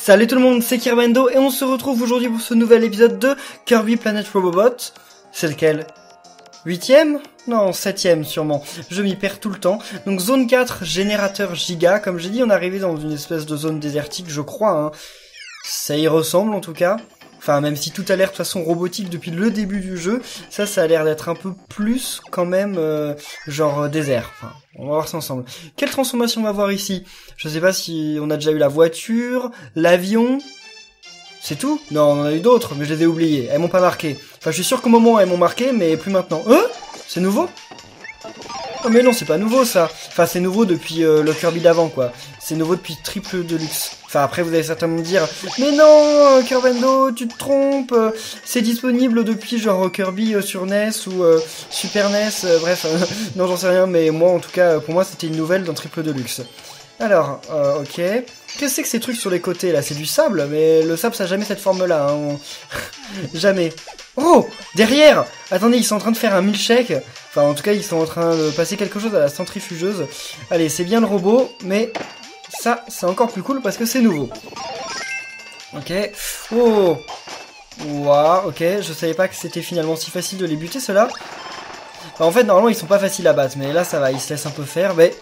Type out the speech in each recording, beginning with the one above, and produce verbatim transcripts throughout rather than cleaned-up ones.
Salut tout le monde, c'est Kirbendo et on se retrouve aujourd'hui pour ce nouvel épisode de Kirby Planet Robobot. C'est lequel? Huitième? Non, septième sûrement. Je m'y perds tout le temps. Donc zone quatre, générateur giga. Comme j'ai dit, on est arrivé dans une espèce de zone désertique, je crois. Hein. Ça y ressemble en tout cas. Enfin, même si tout a l'air de façon robotique depuis le début du jeu, ça, ça a l'air d'être un peu plus quand même euh, genre euh, désert. Enfin, on va voir ça ensemble. Quelle transformation on va voir ici? Je sais pas si on a déjà eu la voiture, l'avion... C'est tout? Non, on en a eu d'autres, mais je les ai oubliées. Elles m'ont pas marqué. Enfin, je suis sûr qu'au moment elles m'ont marqué, mais plus maintenant. Hein? C'est nouveau? Oh mais non, c'est pas nouveau ça. Enfin, c'est nouveau depuis euh, le Kirby d'avant, quoi. C'est nouveau depuis Triple Deluxe. Enfin, après, vous allez certainement me dire, mais non, Kirbendo, tu te trompes. euh, C'est disponible depuis genre Kirby euh, sur N E S ou euh, Super N E S. euh, bref, euh, non, j'en sais rien, mais moi, en tout cas, pour moi, c'était une nouvelle dans Triple Deluxe. Alors, euh, ok. Qu'est-ce que c'est que ces trucs sur les côtés là? C'est du sable, mais le sable ça a jamais cette forme là. Hein. On... jamais. Oh! Derrière! Attendez, ils sont en train de faire un milkshake. Enfin, en tout cas, ils sont en train de passer quelque chose à la centrifugeuse. Allez, c'est bien le robot, mais ça, c'est encore plus cool parce que c'est nouveau. Ok. Oh! Waouh, ok. Je savais pas que c'était finalement si facile de les buter, ceux-là. Enfin, en fait, normalement, ils sont pas faciles à battre, mais là, ça va, ils se laissent un peu faire, mais...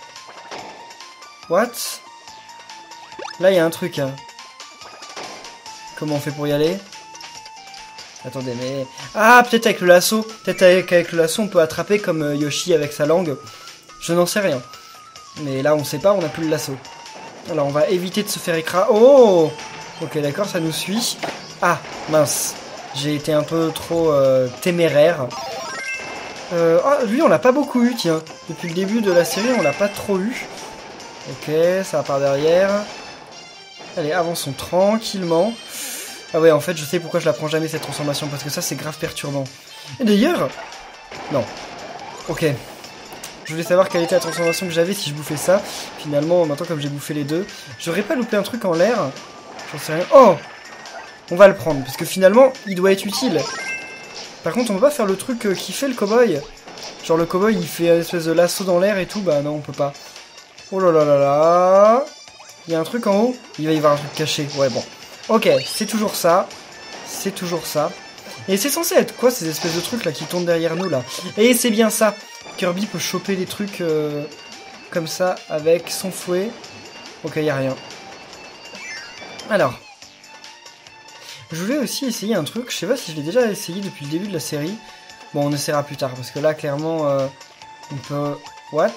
What? Là, il y a un truc. Hein. Comment on fait pour y aller? Attendez, mais... Ah, peut-être avec le lasso. Peut-être avec, avec le lasso, on peut attraper comme euh, Yoshi avec sa langue. Je n'en sais rien. Mais là, on sait pas, on n'a plus le lasso. Alors, on va éviter de se faire écraser. Oh! Ok, d'accord, ça nous suit. Ah, mince. J'ai été un peu trop euh, téméraire. Euh, ah, lui, on l'a pas beaucoup eu, tiens. Depuis le début de la série, on l'a pas trop eu. Ok, ça va par derrière. Allez, avançons tranquillement. Ah ouais, en fait, je sais pourquoi je la prends jamais cette transformation, parce que ça, c'est grave perturbant. Et d'ailleurs... Non. Ok. Je voulais savoir quelle était la transformation que j'avais si je bouffais ça. Finalement, maintenant, comme j'ai bouffé les deux, j'aurais pas loupé un truc en l'air. J'en sais rien. Oh! On va le prendre, parce que finalement, il doit être utile. Par contre, on peut pas faire le truc euh, qui fait le cow-boy. Genre, le cow-boy, il fait une espèce de lasso dans l'air et tout. Bah non, on peut pas. Oh là là là là. Il y a un truc en haut. Il va y avoir un truc caché. Ouais, bon. Ok, c'est toujours ça. C'est toujours ça. Et c'est censé être quoi ces espèces de trucs là qui tournent derrière nous là? Et c'est bien ça. Kirby peut choper des trucs euh, comme ça avec son fouet. Ok, il n'y a rien. Alors. Je voulais aussi essayer un truc. Je sais pas si je l'ai déjà essayé depuis le début de la série. Bon, on essaiera plus tard. Parce que là, clairement, euh, on peut... What?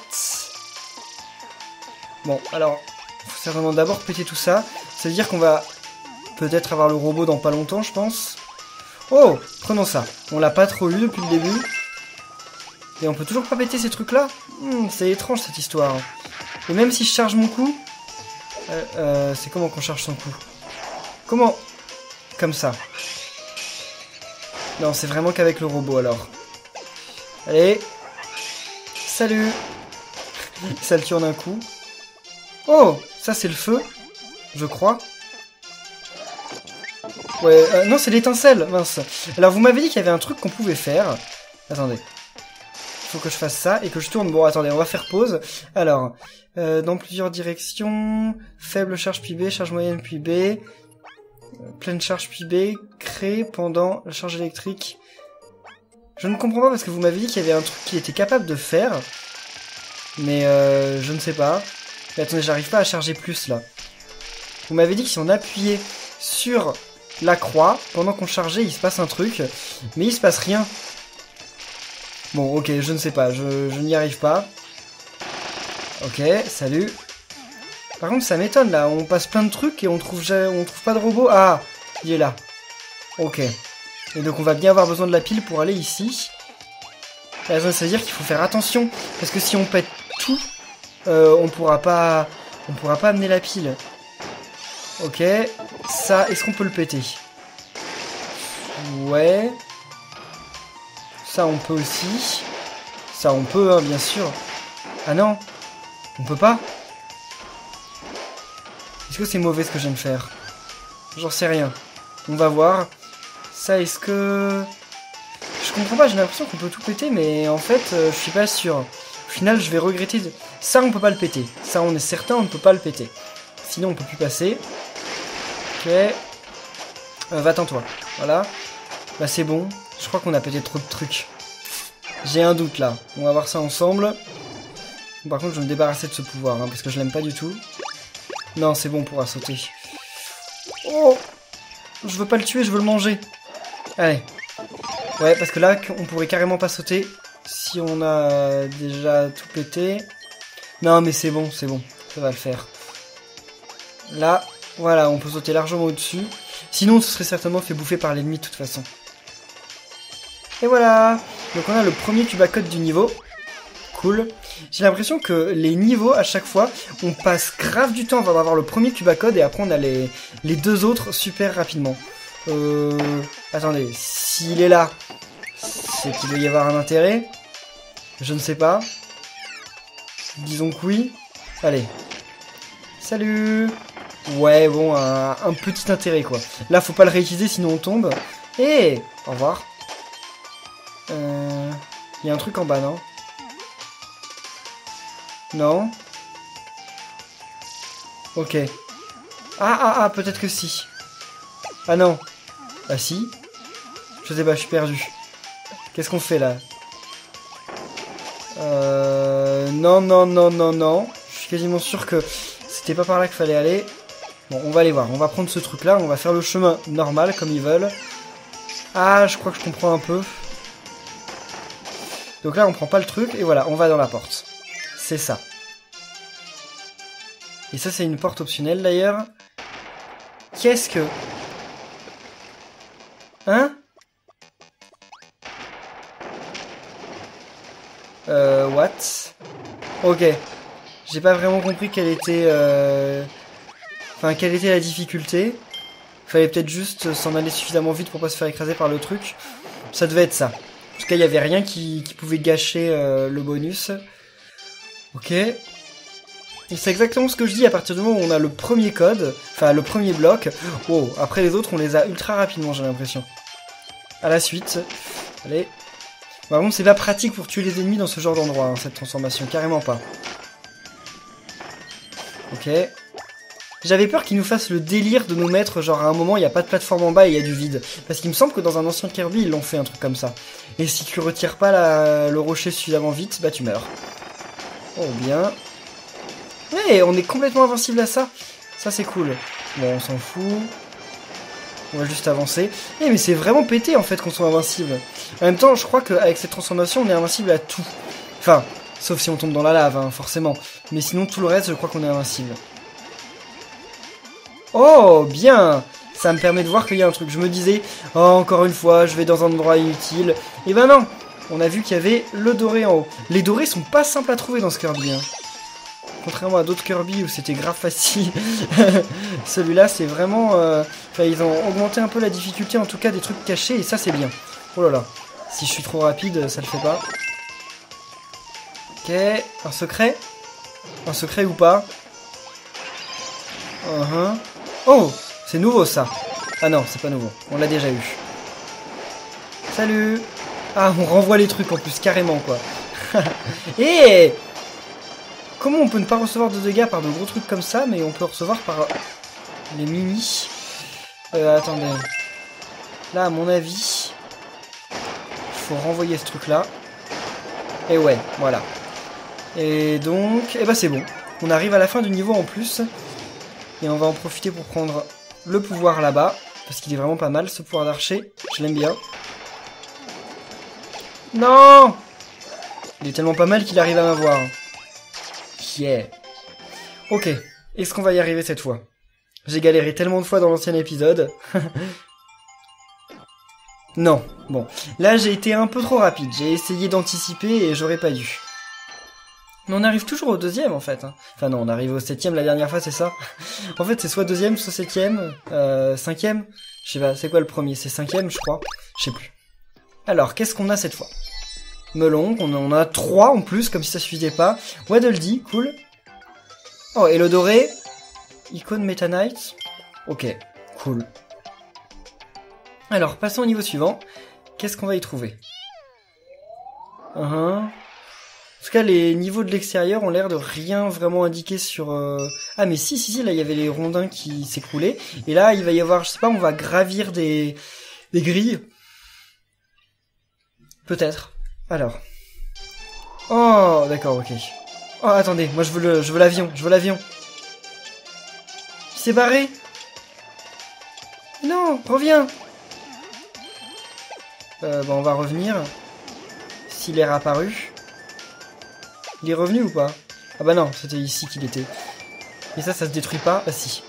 Bon, alors, il faut certainement d'abord péter tout ça. Ça veut dire qu'on va peut-être avoir le robot dans pas longtemps, je pense. Oh, prenons ça. On l'a pas trop eu depuis le début. Et on peut toujours pas péter ces trucs-là. hmm, C'est étrange, cette histoire. Et même si je charge mon coup... Euh, euh, c'est comment qu'on charge son coup? Comment? Comme ça. Non, c'est vraiment qu'avec le robot, alors. Allez. Salut. Ça le tue en un coup. Oh, ça c'est le feu, je crois. Ouais, euh, non, c'est l'étincelle, mince. Alors, vous m'avez dit qu'il y avait un truc qu'on pouvait faire. Attendez. Il faut que je fasse ça et que je tourne. Bon, attendez, on va faire pause. Alors, euh, dans plusieurs directions. Faible charge puis B, charge moyenne puis B. Euh, pleine charge puis B. Créé pendant la charge électrique. Je ne comprends pas parce que vous m'avez dit qu'il y avait un truc qui était capable de faire. Mais euh, je ne sais pas. Mais attendez, j'arrive pas à charger plus là. Vous m'avez dit que si on appuyait sur la croix, pendant qu'on chargeait, il se passe un truc. Mais il se passe rien. Bon, ok, je ne sais pas. Je, je n'y arrive pas. Ok, salut. Par contre, ça m'étonne là. On passe plein de trucs et on trouve, on trouve pas de robot. Ah, il est là. Ok. Et donc on va bien avoir besoin de la pile pour aller ici. Ça veut dire qu'il faut faire attention. Parce que si on pète tout... Euh, on pourra pas, on pourra pas amener la pile. Ok, ça, est-ce qu'on peut le péter? Ouais. Ça, on peut aussi. Ça, on peut, hein, bien sûr. Ah non, on peut pas. Est-ce que c'est mauvais ce que je viens de faire? J'en sais rien. On va voir. Ça, est-ce que... Je comprends pas, j'ai l'impression qu'on peut tout péter, mais en fait, euh, je suis pas sûr. Au final, je vais regretter... De... Ça, on peut pas le péter. Ça, on est certain, on ne peut pas le péter. Sinon, on peut plus passer. Ok. Euh, Va-t'en toi. Voilà. Bah c'est bon. Je crois qu'on a peut-être trop de trucs. J'ai un doute là. On va voir ça ensemble. Par contre je vais me débarrasser de ce pouvoir, hein, parce que je l'aime pas du tout. Non, c'est bon, on pourra sauter. Oh! Je veux pas le tuer, je veux le manger. Allez. Ouais, parce que là, on pourrait carrément pas sauter si on a déjà tout pété. Non, mais c'est bon, c'est bon. Ça va le faire. Là, voilà, on peut sauter largement au-dessus. Sinon, on se serait certainement fait bouffer par l'ennemi de toute façon. Et voilà. Donc on a le premier cubacode du niveau. Cool. J'ai l'impression que les niveaux, à chaque fois, on passe grave du temps avant d'avoir le premier cubacode et après on a les, les deux autres super rapidement. Euh... Attendez, s'il est là, c'est qu'il doit y avoir un intérêt. Je ne sais pas. Disons que oui. Allez. Salut. Ouais, bon, un, un petit intérêt, quoi. Là, faut pas le réutiliser, sinon on tombe. Eh, au revoir. Euh... Il y a un truc en bas, non? Non. Ok. Ah, ah, ah, peut-être que si. Ah non. Ah si. Je sais pas, je suis perdu. Qu'est-ce qu'on fait là? Euh... Non, non, non, non, non. Je suis quasiment sûr que c'était pas par là qu'il fallait aller. Bon, on va aller voir. On va prendre ce truc-là. On va faire le chemin normal, comme ils veulent. Ah, je crois que je comprends un peu. Donc là, on prend pas le truc. Et voilà, on va dans la porte. C'est ça. Et ça, c'est une porte optionnelle, d'ailleurs. Qu'est-ce que... Hein? Euh, what? Ok. J'ai pas vraiment compris quelle était... Euh... Enfin, quelle était la difficulté. Fallait peut-être juste s'en aller suffisamment vite pour pas se faire écraser par le truc. Ça devait être ça. En tout cas, il y avait rien qui, qui pouvait gâcher euh, le bonus. Ok. Et c'est exactement ce que je dis à partir du moment où on a le premier code, enfin le premier bloc. Oh, après les autres, on les a ultra rapidement, j'ai l'impression. À la suite. Allez. Par contre, c'est pas pratique pour tuer les ennemis dans ce genre d'endroit, hein, cette transformation, carrément pas. Ok. J'avais peur qu'ils nous fassent le délire de nous mettre, genre à un moment, il n'y a pas de plateforme en bas et il y a du vide. Parce qu'il me semble que dans un ancien Kirby, ils l'ont fait un truc comme ça. Et si tu retires pas la... le rocher suffisamment vite, bah tu meurs. Oh, bien. Ouais, on est complètement invincible à ça. Ça, c'est cool. Bon, on s'en fout. On va juste avancer. Eh, mais c'est vraiment pété, en fait, qu'on soit invincible. En même temps, je crois qu'avec cette transformation, on est invincible à tout. Enfin, sauf si on tombe dans la lave, hein, forcément. Mais sinon, tout le reste, je crois qu'on est invincible. Oh, bien! Ça me permet de voir qu'il y a un truc. Je me disais, oh, encore une fois, je vais dans un endroit inutile. Et ben non! On a vu qu'il y avait le doré en haut. Les dorés sont pas simples à trouver dans ce Kirby, hein. Contrairement à d'autres Kirby où c'était grave facile. Celui-là, c'est vraiment... Euh... Enfin, ils ont augmenté un peu la difficulté, en tout cas, des trucs cachés, et ça, c'est bien. Oh là là. Si je suis trop rapide, ça le fait pas. Ok. Un secret? Un secret ou pas? Uh-huh. Oh! C'est nouveau, ça. Ah non, c'est pas nouveau. On l'a déjà eu. Salut! Ah, on renvoie les trucs, en plus, carrément, quoi. Et comment on peut ne pas recevoir de dégâts par de gros trucs comme ça, mais on peut recevoir par les mini. Euh, attendez. Là, à mon avis, il faut renvoyer ce truc-là. Et ouais, voilà. Et donc, eh ben c'est bon. On arrive à la fin du niveau en plus. Et on va en profiter pour prendre le pouvoir là-bas. Parce qu'il est vraiment pas mal, ce pouvoir d'archer. Je l'aime bien. Non! Il est tellement pas mal qu'il arrive à m'avoir. Yeah. Ok. Est-ce qu'on va y arriver cette fois? J'ai galéré tellement de fois dans l'ancien épisode. Non. Bon. Là, j'ai été un peu trop rapide. J'ai essayé d'anticiper et j'aurais pas dû. Mais on arrive toujours au deuxième, en fait. Enfin non, on arrive au septième la dernière fois, c'est ça? En fait, c'est soit deuxième, soit septième, euh, cinquième. Je sais pas, c'est quoi le premier? C'est cinquième, je crois. Je sais plus. Alors, qu'est-ce qu'on a cette fois? Melon, on en a trois en plus, comme si ça suffisait pas. Waddle Dee, cool. Oh, et le doré. Icône Meta Knight. Ok, cool. Alors, passons au niveau suivant. Qu'est-ce qu'on va y trouver? uh -huh. En tout cas, les niveaux de l'extérieur ont l'air de rien vraiment indiquer sur... Euh... Ah mais si, si, si, là il y avait les rondins qui s'écroulaient. Et là, il va y avoir, je sais pas, on va gravir des, des grilles. Peut-être. Alors. Oh, d'accord, ok. Oh, attendez, moi je veux le, je veux l'avion, je veux l'avion. Il s'est barré. Non, reviens. Euh, bon, on va revenir. S'il est réapparu. Il est revenu ou pas? Ah bah non, c'était ici qu'il était. Et ça, ça se détruit pas? Ah si.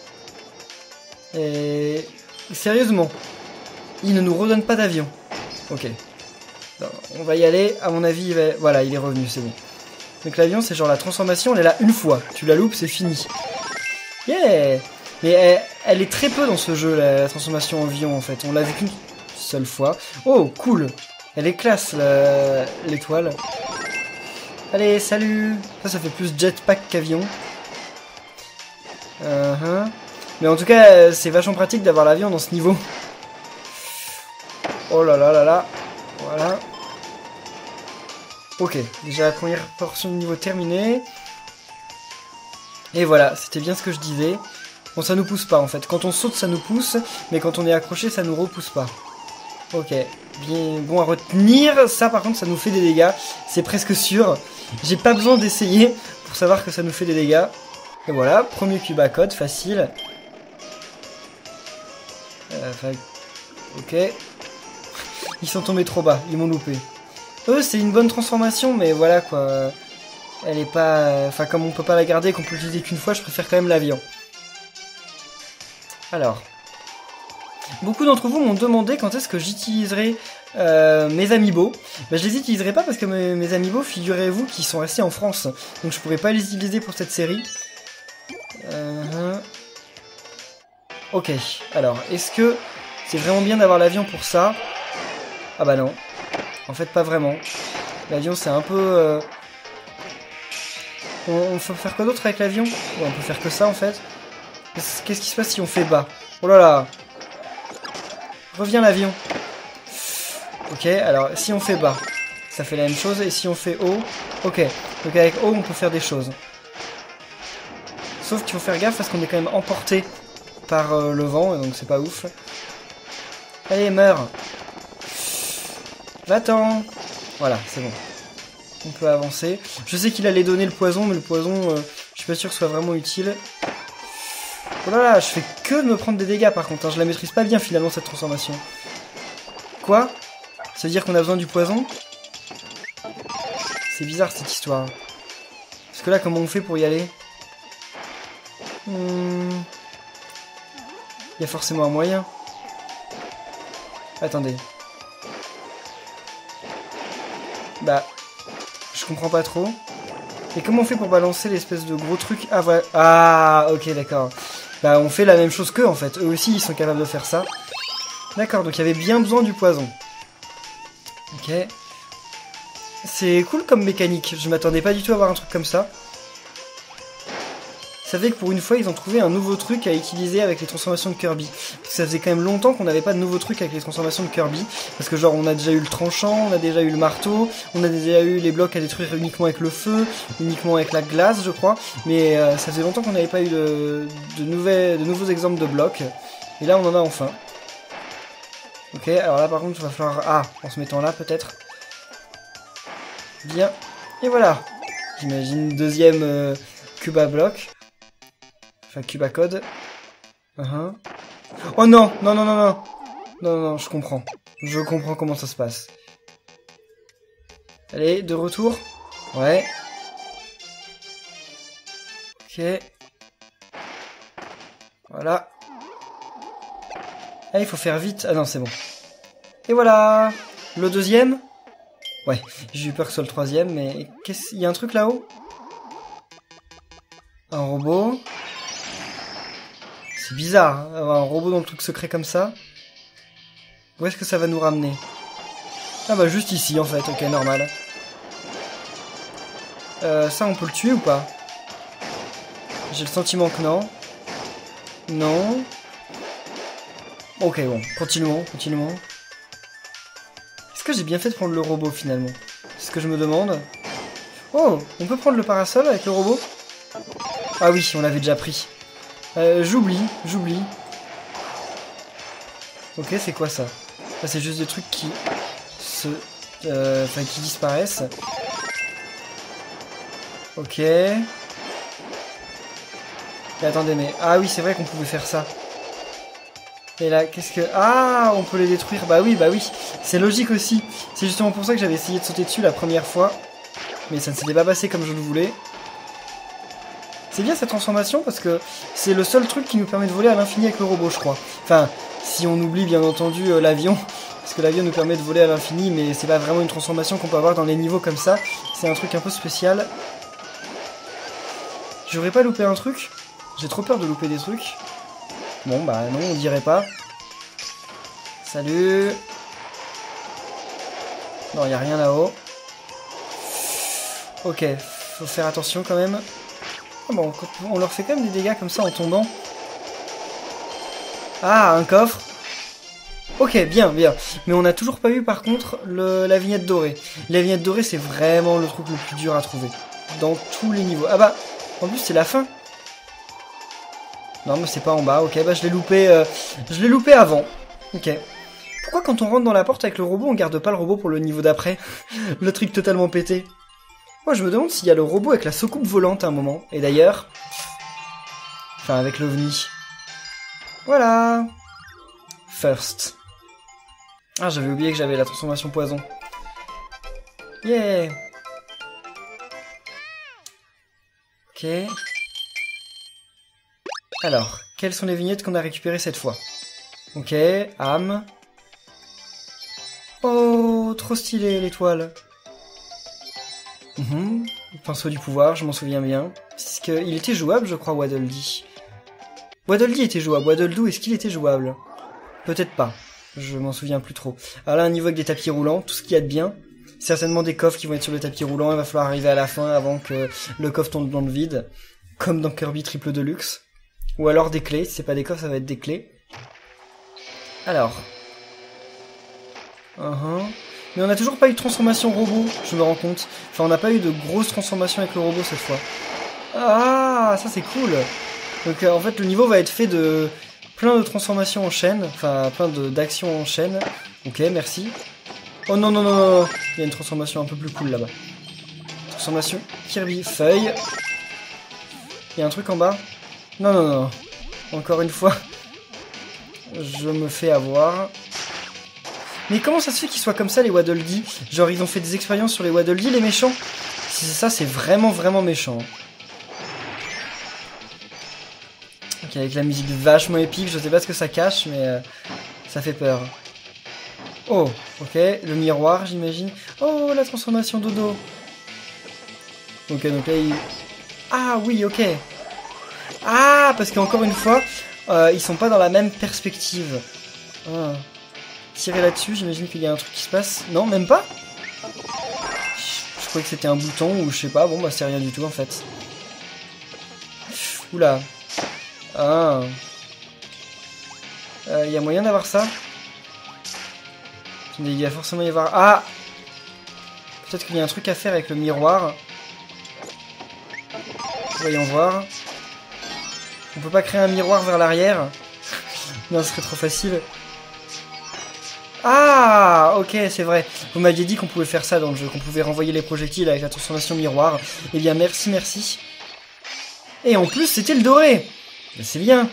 Et... Sérieusement, il ne nous redonne pas d'avion. Ok. Non, on va y aller, à mon avis, il va... Voilà, il est revenu, c'est bon. Donc l'avion, c'est genre la transformation, elle est là une fois. Tu la loupes, c'est fini. Yeah. Mais elle, elle est très peu dans ce jeu, la transformation en avion, en fait. On l'a vu qu'une seule fois. Oh, cool. Elle est classe, l'étoile. Allez, salut. Ça, ça fait plus jetpack qu'avion. Uh -huh. Mais en tout cas, c'est vachement pratique d'avoir l'avion dans ce niveau. Oh là là là là. Voilà. Ok, déjà la première portion du niveau terminée. Et voilà, c'était bien ce que je disais. Bon, ça nous pousse pas en fait. Quand on saute, ça nous pousse. Mais quand on est accroché, ça nous repousse pas. Ok, bien bon à retenir. Ça, par contre, ça nous fait des dégâts. C'est presque sûr. J'ai pas besoin d'essayer pour savoir que ça nous fait des dégâts. Et voilà, premier cube à code, facile. Euh, ok. Ils sont tombés trop bas, ils m'ont loupé. Eux, c'est une bonne transformation, mais voilà quoi. Elle est pas... Enfin, comme on peut pas la garder, qu'on peut l'utiliser qu'une fois, je préfère quand même l'avion. Alors. Beaucoup d'entre vous m'ont demandé quand est-ce que j'utiliserai euh, mes amiibo. Ben, je les utiliserai pas parce que mes, mes amiibo, figurez-vous, qu'ils sont restés en France. Donc je pourrais pas les utiliser pour cette série. Euh... Ok, alors, est-ce que c'est vraiment bien d'avoir l'avion pour ça? Ah bah non. En fait, pas vraiment. L'avion, c'est un peu... Euh... On, on peut faire quoi d'autre avec l'avion? Ouais, on peut faire que ça, en fait. Qu'est-ce qui se passe si on fait bas? Oh là là. Reviens, l'avion. Ok, alors, si on fait bas, ça fait la même chose. Et si on fait haut... Ok, donc avec haut, on peut faire des choses. Sauf qu'il faut faire gaffe parce qu'on est quand même emporté par euh, le vent, et donc c'est pas ouf. Allez, meurs. Va-t'en. Voilà, c'est bon. On peut avancer. Je sais qu'il allait donner le poison, mais le poison, euh, je suis pas sûr que ce soit vraiment utile. Oh là là, je fais que de me prendre des dégâts par contre. Hein. Je la maîtrise pas bien finalement cette transformation. Quoi? Ça veut dire qu'on a besoin du poison? C'est bizarre cette histoire. Parce que là, comment on fait pour y aller? Hmm... Il y a forcément un moyen. Attendez. Bah, je comprends pas trop. Et comment on fait pour balancer l'espèce de gros truc? Ah, voilà. Ah, ok, d'accord. Bah, on fait la même chose qu'eux, en fait. Eux aussi, ils sont capables de faire ça. D'accord, donc il y avait bien besoin du poison. Ok. C'est cool comme mécanique. Je m'attendais pas du tout à avoir un truc comme ça. Vous savez que pour une fois, ils ont trouvé un nouveau truc à utiliser avec les transformations de Kirby. Parce que ça faisait quand même longtemps qu'on n'avait pas de nouveau truc avec les transformations de Kirby. Parce que genre, on a déjà eu le tranchant, on a déjà eu le marteau, on a déjà eu les blocs à détruire uniquement avec le feu, uniquement avec la glace, je crois. Mais euh, ça faisait longtemps qu'on n'avait pas eu de, de, nouvelles, de nouveaux exemples de blocs. Et là, on en a enfin. Ok, alors là, par contre, il va falloir... Ah, en se mettant là, peut-être. Bien. Et voilà. J'imagine deuxième euh, cube à bloc. Enfin, cube à code. Uh-huh. Oh non, non, non, non, non. Non, non, je comprends. Je comprends comment ça se passe. Allez, de retour. Ouais. Ok. Voilà. Ah, il faut faire vite. Ah non, c'est bon. Et voilà. Le deuxième. Ouais, j'ai eu peur que ce soit le troisième, mais... qu'est-ce... Il y a un truc là-haut? Un robot. C'est bizarre, hein, avoir un robot dans le truc secret comme ça. Où est-ce que ça va nous ramener? Ah bah juste ici en fait, ok, normal. Euh, ça on peut le tuer ou pas? J'ai le sentiment que non. Non. Ok, bon, continuons, continuons. Est-ce que j'ai bien fait de prendre le robot finalement? C'est ce que je me demande. Oh, on peut prendre le parasol avec le robot? Ah oui, on l'avait déjà pris. Euh, j'oublie, j'oublie. Ok, c'est quoi ça? Ça, c'est juste des trucs qui se... Euh, enfin, qui disparaissent. Ok. Et attendez, mais... Ah oui, c'est vrai qu'on pouvait faire ça. Et là, qu'est-ce que... Ah, on peut les détruire. Bah oui, bah oui. C'est logique aussi. C'est justement pour ça que j'avais essayé de sauter dessus la première fois. Mais ça ne s'était pas passé comme je le voulais. C'est bien cette transformation parce que c'est le seul truc qui nous permet de voler à l'infini avec le robot, je crois. Enfin, si on oublie bien entendu euh, l'avion. Parce que l'avion nous permet de voler à l'infini, mais c'est pas vraiment une transformation qu'on peut avoir dans les niveaux comme ça. C'est un truc un peu spécial. J'aurais pas loupé un truc? J'ai trop peur de louper des trucs. Bon, bah non, on dirait pas. Salut. Non, y a rien là-haut. Ok, faut faire attention quand même. Oh, bon, on leur fait quand même des dégâts comme ça en tombant. Ah, un coffre. Ok, bien, bien. Mais on n'a toujours pas eu par contre le, la vignette dorée. La vignette dorée, c'est vraiment le truc le plus dur à trouver. Dans tous les niveaux. Ah bah, en plus c'est la fin. Non mais c'est pas en bas, ok, bah je l'ai loupé, euh, je l'ai loupé avant. Ok. Pourquoi quand on rentre dans la porte avec le robot, on garde pas le robot pour le niveau d'après? Le truc totalement pété. Moi je me demande s'il y a le robot avec la soucoupe volante à un moment. Et d'ailleurs... Enfin avec l'ovni. Voilà. First. Ah, j'avais oublié que j'avais la transformation poison. Yeah. Ok. Alors, quelles sont les vignettes qu'on a récupérées cette fois? Ok, âme. Oh, trop stylé l'étoile. Mhm. Pinceau du pouvoir, je m'en souviens bien. Parce qu'il était jouable, je crois, Waddle Dee. Waddle Dee était jouable. Waddle Doo, est-ce qu'il était jouable? Peut-être pas. Je m'en souviens plus trop. Alors là, un niveau avec des tapis roulants, tout ce qu'il y a de bien. Certainement des coffres qui vont être sur le tapis roulant. Il va falloir arriver à la fin avant que le coffre tombe dans le vide. Comme dans Kirby Triple Deluxe. Ou alors des clés. Si c'est pas des coffres, ça va être des clés. Alors. Uh-huh. Mais on n'a toujours pas eu de transformation robot, je me rends compte. Enfin, on n'a pas eu de grosse transformation avec le robot cette fois. Ah, ça c'est cool. Donc euh, en fait, le niveau va être fait de... plein de transformations en chaîne, enfin plein d'actions en chaîne. Ok, merci. Oh non, non, non, non, il y a une transformation un peu plus cool là-bas. Transformation Kirby feuille. Il y a un truc en bas. Non, non, non. Encore une fois, je me fais avoir. Mais comment ça se fait qu'ils soient comme ça les Waddle Dee? Genre ils ont fait des expériences sur les Waddle Dee les méchants? Si c'est ça, c'est vraiment vraiment méchant. Ok, avec la musique vachement épique, je sais pas ce que ça cache, mais euh, ça fait peur. Oh, ok, le miroir, j'imagine. Oh, la transformation dodo. Ok, donc là, il... Ah oui, ok. Ah, parce qu'encore une fois, euh, ils sont pas dans la même perspective. Ah. Tirer là-dessus, j'imagine qu'il y a un truc qui se passe. Non, même pas. Je croyais que c'était un bouton, ou je sais pas. Bon, bah c'est rien du tout, en fait. Oula. Ah. Il euh, y a moyen d'avoir ça? Il va forcément y avoir... Ah! Peut-être qu'il y a un truc à faire avec le miroir. Voyons voir. On peut pas créer un miroir vers l'arrière? Non, ce serait trop facile. Ah! Ok, c'est vrai. Vous m'aviez dit qu'on pouvait faire ça dans le jeu, qu'on pouvait renvoyer les projectiles avec la transformation miroir. Eh bien, merci, merci. Et en plus, c'était le doré! C'est bien.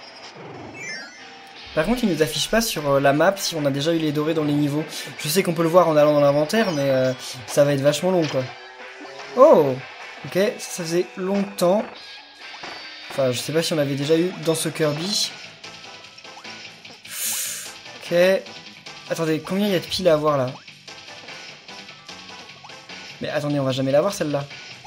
Par contre, il nous affiche pas sur la map si on a déjà eu les dorés dans les niveaux. Je sais qu'on peut le voir en allant dans l'inventaire, mais euh, ça va être vachement long, quoi. Oh! Ok, ça, ça faisait longtemps. Enfin, je sais pas si on avait déjà eu dans ce Kirby. Ok. Attendez, combien il y a de piles à avoir, là? Mais attendez, on va jamais l'avoir, celle-là.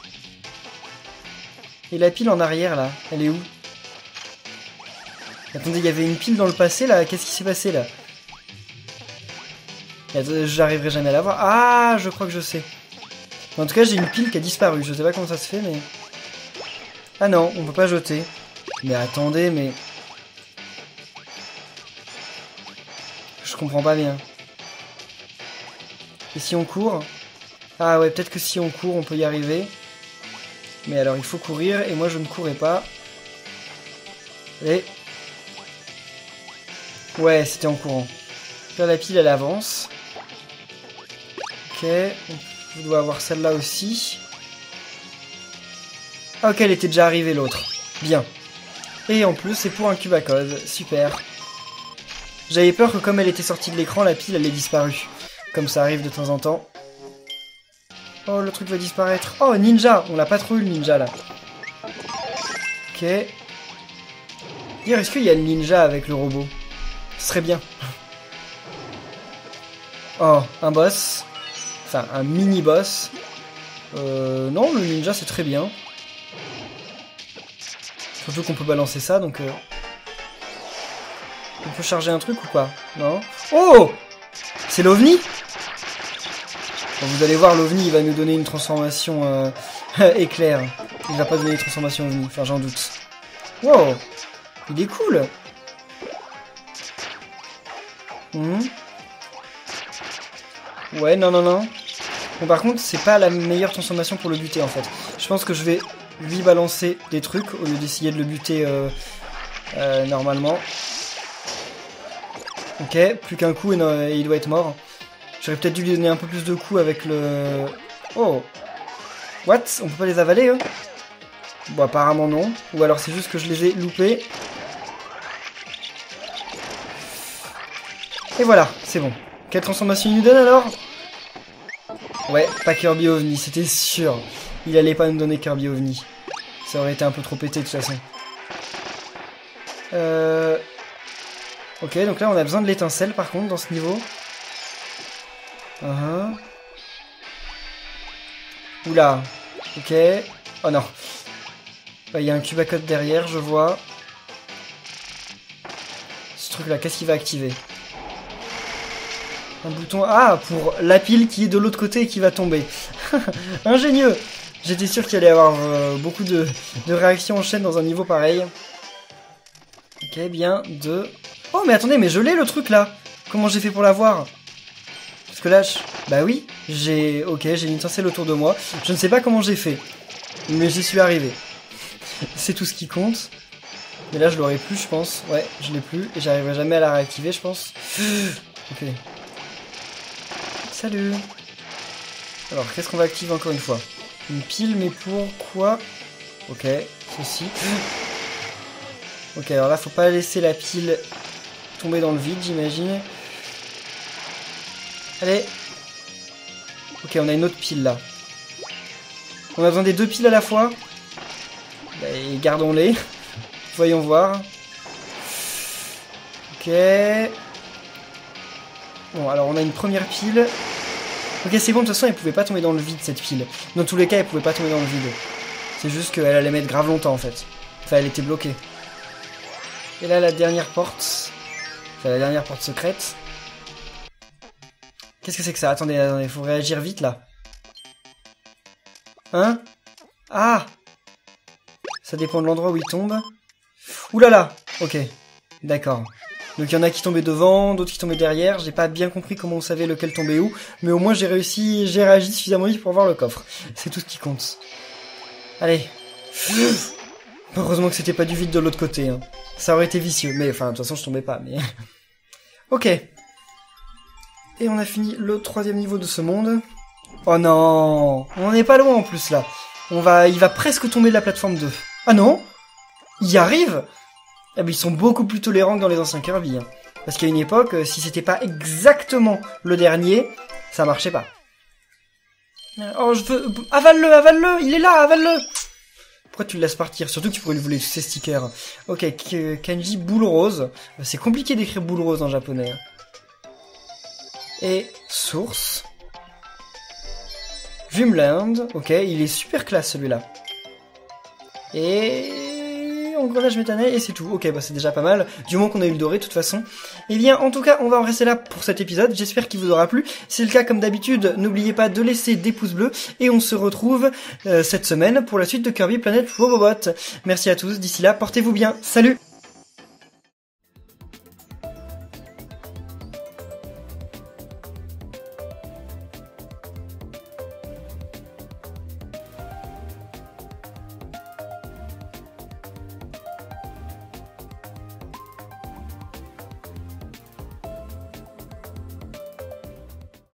Et la pile en arrière, là, elle est où? Attendez, il y avait une pile dans le passé, là. Qu'est-ce qui s'est passé, là? J'arriverai jamais à la voir. Ah, je crois que je sais. En tout cas, j'ai une pile qui a disparu. Je sais pas comment ça se fait, mais... Ah non, on peut pas jeter. Mais attendez, mais... Je comprends pas bien. Et si on court? Ah ouais, peut-être que si on court, on peut y arriver. Mais alors, il faut courir, et moi, je ne courais pas. Et... Ouais, c'était en courant. Là, la pile, elle avance. Ok, on doit avoir celle-là aussi. Ah ok, elle était déjà arrivée, l'autre. Bien. Et en plus, c'est pour un cube à code. Super. J'avais peur que comme elle était sortie de l'écran, la pile, elle ait disparu. Comme ça arrive de temps en temps. Oh, le truc va disparaître. Oh, ninja. On l'a pas trop eu, le ninja, là. Ok. Dire, est-ce qu'il y a le ninja avec le robot? Ce serait bien. Oh, un boss. Enfin, un mini-boss. Euh, non, le ninja, c'est très bien. Surtout qu'on peut balancer ça, donc... Euh... On peut charger un truc ou pas? Non. Oh! C'est l'OVNI? Bon, vous allez voir, l'OVNI, il va nous donner une transformation euh, éclair. Il va pas donner une transformation OVNI, enfin j'en doute. Wow! Il est cool! Mmh. Ouais, non, non, non. Bon, par contre, c'est pas la meilleure transformation pour le buter, en fait. Je pense que je vais lui balancer des trucs, au lieu d'essayer de le buter euh, euh, normalement. Ok, plus qu'un coup et, non, et il doit être mort. J'aurais peut-être dû lui donner un peu plus de coups avec le... Oh! What? On peut pas les avaler, eux? Bon, apparemment non. Ou alors c'est juste que je les ai loupés. Et voilà, c'est bon. Quelle transformation il nous donne alors? Ouais, pas Kirby OVNI, c'était sûr. Il allait pas nous donner Kirby OVNI. Ça aurait été un peu trop pété de toute façon. Euh... Ok, donc là on a besoin de l'étincelle par contre dans ce niveau. Uh-huh. Oula. Ok. Oh non. Il y a un cube à code derrière, je vois. Ce truc là, qu'est-ce qu'il va activer? Un bouton... Ah, pour la pile qui est de l'autre côté et qui va tomber. Ingénieux. J'étais sûr qu'il allait y avoir euh, beaucoup de, de réactions en chaîne dans un niveau pareil. Ok, bien, deux... Oh, mais attendez, mais je l'ai le truc là. Comment j'ai fait pour l'avoir? Parce que là, je... bah oui, j'ai... Ok, j'ai une étincelle autour de moi. Je ne sais pas comment j'ai fait. Mais j'y suis arrivé. C'est tout ce qui compte. Mais là, je l'aurais plus, je pense. Ouais, je l'ai plus. Et j'arriverai jamais à la réactiver, je pense. Ok. Salut. Alors, qu'est-ce qu'on va activer encore une fois? Une pile, mais pourquoi? Ok, ceci. Ok, alors là, faut pas laisser la pile tomber dans le vide, j'imagine. Allez. Ok, on a une autre pile, là. On a besoin des deux piles à la fois. Bah, et gardons-les. Voyons voir. Ok. Bon, alors on a une première pile. Ok, c'est bon, de toute façon, elle pouvait pas tomber dans le vide, cette pile. Dans tous les cas, elle pouvait pas tomber dans le vide. C'est juste qu'elle allait mettre grave longtemps, en fait. Enfin, elle était bloquée. Et là, la dernière porte. Enfin, la dernière porte secrète. Qu'est-ce que c'est que ça? Attendez, attendez, faut réagir vite, là. Hein? Ah! Ça dépend de l'endroit où il tombe. Ouh là là! Ok. D'accord. Donc il y en a qui tombaient devant, d'autres qui tombaient derrière. J'ai pas bien compris comment on savait lequel tombait où. Mais au moins j'ai réussi, j'ai réagi suffisamment vite pour voir le coffre. C'est tout ce qui compte. Allez. Heureusement que c'était pas du vide de l'autre côté. Hein. Ça aurait été vicieux. Mais enfin, de toute façon je tombais pas. Mais ok. Et on a fini le troisième niveau de ce monde. Oh non! On n'est pas loin en plus là. On va, il va presque tomber de la plateforme deux. Ah non? Il y arrive? Eh ben, ils sont beaucoup plus tolérants que dans les anciens Kirby. Hein. Parce qu'à une époque, si c'était pas exactement le dernier, ça marchait pas. Oh, je veux... Avale-le, avale-le! Il est là, avale-le! Pourquoi tu le laisses partir? Surtout que tu pourrais lui voler tous ces stickers. Ok, kanji boule rose. C'est compliqué d'écrire boule rose en japonais. Et source. Dreamland. Ok, il est super classe celui-là. Et... engrenage méthanail et c'est tout. Ok, bah c'est déjà pas mal. Du moment qu'on a eu le doré, de toute façon. Eh bien, en tout cas, on va en rester là pour cet épisode. J'espère qu'il vous aura plu. Si c'est le cas, comme d'habitude, n'oubliez pas de laisser des pouces bleus. Et on se retrouve euh, cette semaine pour la suite de Kirby Planet Robobot. Merci à tous. D'ici là, portez-vous bien. Salut!